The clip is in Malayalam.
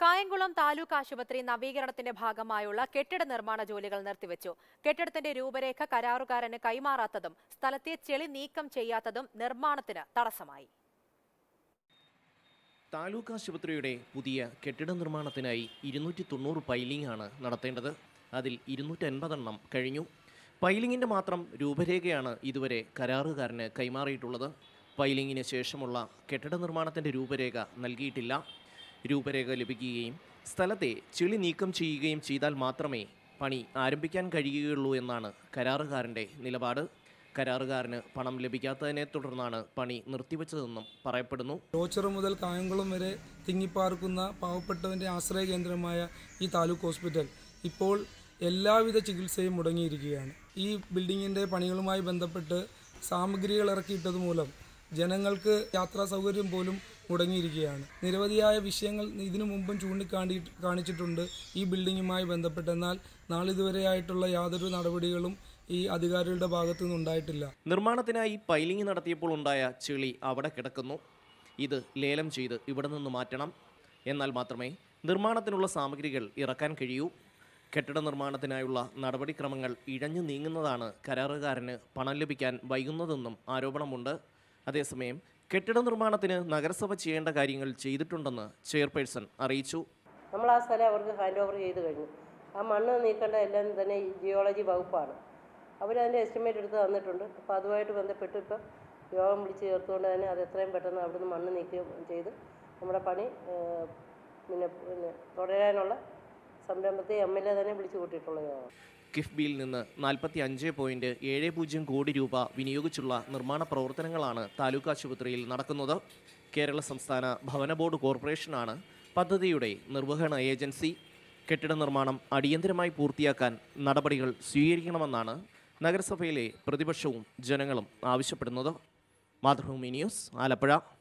Kayamkulam Taluk ആശുപത്രി നവീകരണത്തിന്റെ ഭാഗമായുള്ള കെട്ടിട നിർമ്മാണ ജോലികൾ നിർത്തിവെച്ചു. കെട്ടിടത്തിന്റെ രൂപരേഖ കരാറുകാരന് കൈമാറാത്തതും സ്ഥലത്തെ ചെളി നീക്കം ചെയ്യാത്തതും നിർമ്മാണത്തിന് തടസ്സമായി. താലൂക്ക് ആശുപത്രിയുടെ പുതിയ കെട്ടിട നിർമ്മാണത്തിനായി 290 പൈലിംഗ് ആണ് നടത്തേണ്ടത്. അതിൽ 280 എണ്ണം കഴിഞ്ഞു. പൈലിംഗിന്റെ മാത്രം രൂപരേഖയാണ് ഇതുവരെ കരാറുകാരന് കൈമാറിയിട്ടുള്ളത്. പൈലിംഗിന് ശേഷമുള്ള കെട്ടിട നിർമ്മാണത്തിന്റെ രൂപരേഖ നൽകിയിട്ടില്ല. രൂപരേഖ ലഭിക്കുകയും സ്ഥലത്തെ ചെളി നീക്കം ചെയ്യുകയും ചെയ്താൽ മാത്രമേ പണി ആരംഭിക്കാൻ കഴിയുകയുള്ളൂ എന്നാണ് കരാറുകാരന്റെ നിലപാട്. കരാറുകാരന് പണം ലഭിക്കാത്തതിനെ തുടർന്നാണ് പണി നിർത്തിവെച്ചതെന്നും പറയപ്പെടുന്നു. ഓച്ചിറ മുതൽ കായംകുളം വരെ തിങ്ങിപ്പാർക്കുന്ന പാവപ്പെട്ടവന്റെ ആശ്രയ കേന്ദ്രമായ ഈ താലൂക്ക് ഹോസ്പിറ്റൽ ഇപ്പോൾ എല്ലാവിധ ചികിത്സയും മുടങ്ങിയിരിക്കുകയാണ്. ഈ ബിൽഡിങ്ങിന്റെ പണികളുമായി ബന്ധപ്പെട്ട് സാമഗ്രികൾ ഇറക്കിയിട്ടത് മൂലം ജനങ്ങൾക്ക് യാത്രാ സൗകര്യം പോലും മുടങ്ങിയിരിക്കുകയാണ്. നിരവധിയായ വിഷയങ്ങൾ ഇതിനു മുമ്പും കാണിച്ചിട്ടുണ്ട് ഈ ബിൽഡിങ്ങുമായി ബന്ധപ്പെട്ട്. എന്നാൽ നാളിതുവരെയായിട്ടുള്ള യാതൊരു നടപടികളും ഈ അധികാരികളുടെ ഭാഗത്തു നിന്നുണ്ടായിട്ടില്ല. നിർമ്മാണത്തിനായി പൈലിംഗ് നടത്തിയപ്പോൾ ഉണ്ടായ ചെളി അവിടെ കിടക്കുന്നു. ഇത് ലേലം ചെയ്ത് ഇവിടെ നിന്ന് മാറ്റണം. എന്നാൽ മാത്രമേ നിർമ്മാണത്തിനുള്ള സാമഗ്രികൾ ഇറക്കാൻ കഴിയൂ. കെട്ടിട നിർമ്മാണത്തിനായുള്ള നടപടിക്രമങ്ങൾ ഇഴഞ്ഞു നീങ്ങുന്നതാണ് കരാറുകാരന് പണം ലഭിക്കാൻ വൈകുന്നതെന്നും ആരോപണമുണ്ട്. അതേസമയം കെട്ടിട നിർമ്മാണത്തിന് നഗരസഭ ചെയ്യേണ്ട കാര്യങ്ങൾ ചെയ്തിട്ടുണ്ടെന്ന് ചെയർപേഴ്സൺ അറിയിച്ചു. നമ്മൾ ആ സ്ഥലം അവർക്ക് ഹാൻഡ് ഓവർ ചെയ്ത് കഴിഞ്ഞു. ആ മണ്ണ് നീക്കേണ്ട എല്ലാം തന്നെ ജിയോളജി വകുപ്പാണ്. അവരതിൻ്റെ എസ്റ്റിമേറ്റ് എടുത്ത് തന്നിട്ടുണ്ട്. അപ്പോൾ അതുമായിട്ട് ബന്ധപ്പെട്ട് ഇപ്പം യോഗം വിളിച്ച് ചേർത്തുകൊണ്ട് തന്നെ അത് എത്രയും പെട്ടെന്ന് അവിടുന്ന് മണ്ണ് നീക്കുകയും ചെയ്ത് നമ്മുടെ പണി പിന്നെ തുടരാനുള്ള സംരംഭത്തെ MLA തന്നെ വിളിച്ചു കൂട്ടിയിട്ടുള്ള യോഗം. കിഫ്ബിയിൽ നിന്ന് 45.70 കോടി രൂപ വിനിയോഗിച്ചുള്ള നിർമ്മാണ പ്രവർത്തനങ്ങളാണ് താലൂക്ക് ആശുപത്രിയിൽ നടക്കുന്നത്. കേരള സംസ്ഥാന ഭവന ബോർഡ് കോർപ്പറേഷനാണ് പദ്ധതിയുടെ നിർവഹണ ഏജൻസി. കെട്ടിട നിർമ്മാണം അടിയന്തരമായി പൂർത്തിയാക്കാൻ നടപടികൾ സ്വീകരിക്കണമെന്നാണ് നഗരസഭയിലെ പ്രതിപക്ഷവും ജനങ്ങളും ആവശ്യപ്പെടുന്നത്. മാതൃഭൂമി ന്യൂസ്, ആലപ്പുഴ.